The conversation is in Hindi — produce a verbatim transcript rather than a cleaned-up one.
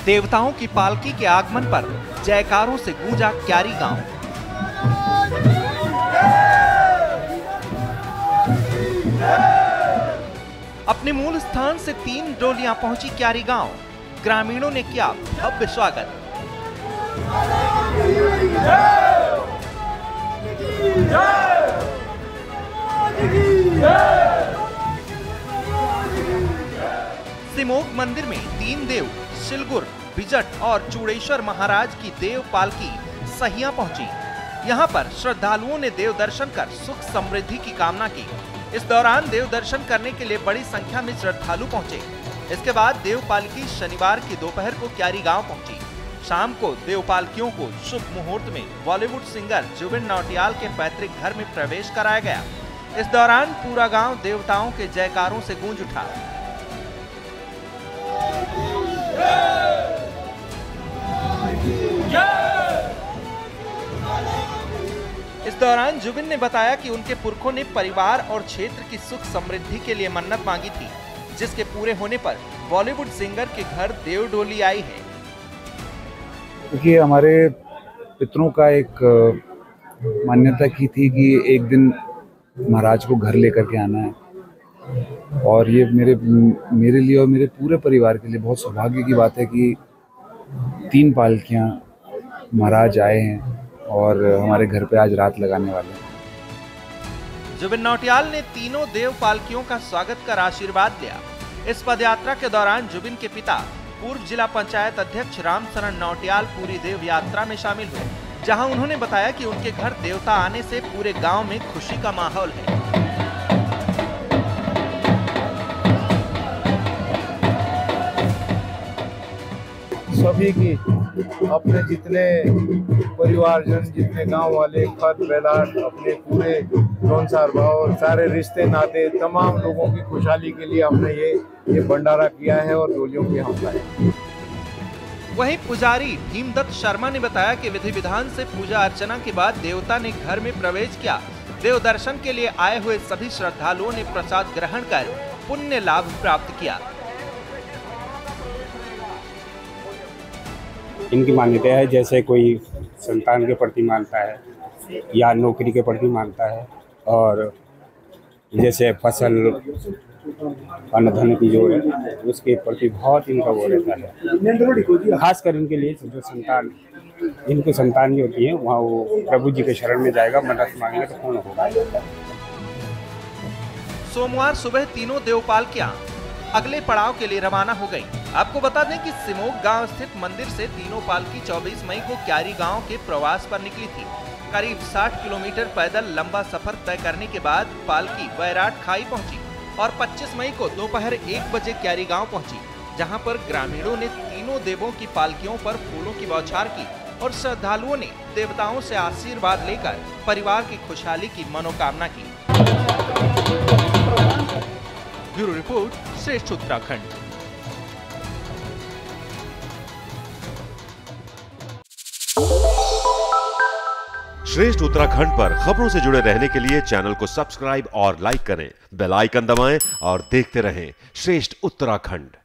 देवताओं की पालकी के आगमन पर जयकारों से गूंजा क्यारी गांव। अपने मूल स्थान से तीन डोलियां पहुंची क्यारी गांव। ग्रामीणों ने किया भव्य स्वागत। सिमोग मंदिर में तीन देव शिलगुर, बिजट और चूड़ेश्वर महाराज की देव पालकी सहिया पहुंची। यहां पर श्रद्धालुओं ने देव दर्शन कर सुख समृद्धि की कामना की। इस दौरान देव दर्शन करने के लिए बड़ी संख्या में श्रद्धालु पहुंचे। इसके बाद देव पालकी शनिवार की दोपहर को क्यारी गांव पहुंची। शाम को देव पालकियों को शुभ मुहूर्त में बॉलीवुड सिंगर जुबिन नौटियाल के पैतृक घर में प्रवेश कराया गया। इस दौरान पूरा गांव देवताओं के जयकारों से गूंज उठा। इस दौरान जुबिन ने बताया कि उनके पुरखों ने परिवार और क्षेत्र की सुख समृद्धि के लिए मन्नत मांगी थी, जिसके पूरे होने पर बॉलीवुड सिंगर के घर देव डोली आई है। क्योंकि हमारे पितरों का एक मान्यता की थी कि एक दिन महाराज को घर लेकर के आना है, और ये मेरे मेरे लिए और मेरे पूरे परिवार के लिए बहुत सौभाग्य की बात है कि तीन पालकियां महाराज आए हैं और हमारे घर पे आज रात लगाने वाले हैं। जुबिन नौटियाल ने तीनों देव पालकियों का स्वागत कर आशीर्वाद लिया। इस पदयात्रा के दौरान जुबिन के पिता पूर्व जिला पंचायत अध्यक्ष रामशरण नौटियाल पूरी देव यात्रा में शामिल हुए, जहां उन्होंने बताया कि उनके घर देवता आने से पूरे गांव में खुशी का माहौल है। सभी की अपने जितने परिवारजन, जितने गांव वाले, खत बेलाट, अपने पूरे संसार भाव, सारे रिश्ते नाते, तमाम लोगों की खुशहाली के लिए हमने ये ये भंडारा किया है और डोलियों की हमला है। वहीं पुजारी भीमदत्त शर्मा ने बताया कि विधि विधान से पूजा अर्चना के बाद देवता ने घर में प्रवेश किया। देव दर्शन के लिए आए हुए सभी श्रद्धालुओं ने प्रसाद ग्रहण कर पुण्य लाभ प्राप्त किया। इनकी मान्यता है, जैसे कोई संतान के प्रति मानता है या नौकरी के प्रति मानता है, और जैसे फसल अन्न धन की जो है उसके प्रति बहुत इनका वो रहता है। खासकर इनके लिए जो संतान इनको संतान जो होती है, वहाँ वो प्रभु जी के शरण में जाएगा, मन्नत मांगेगा तो पूर्ण होगा। सोमवार सुबह तीनों देवपालकियां अगले पड़ाव के लिए रवाना हो गयी। आपको बता दें कि सिमोग गांव स्थित मंदिर से तीनों पालकी चौबीस मई को क्यारी गांव के प्रवास पर निकली थी। करीब साठ किलोमीटर पैदल लंबा सफर तय करने के बाद पालकी बैराट खाई पहुंची और पच्चीस मई को दोपहर एक बजे क्यारी गांव पहुंची, जहां पर ग्रामीणों ने तीनों देवों की पालकियों पर फूलों की बौछार की और श्रद्धालुओं ने देवताओं से आशीर्वाद लेकर परिवार की खुशहाली की मनोकामना की। ब्यूरो रिपोर्ट, श्रेष्ठ उत्तराखंड। श्रेष्ठ उत्तराखंड पर खबरों से जुड़े रहने के लिए चैनल को सब्सक्राइब और लाइक करें, बेल आइकन दबाएं और देखते रहें श्रेष्ठ उत्तराखंड।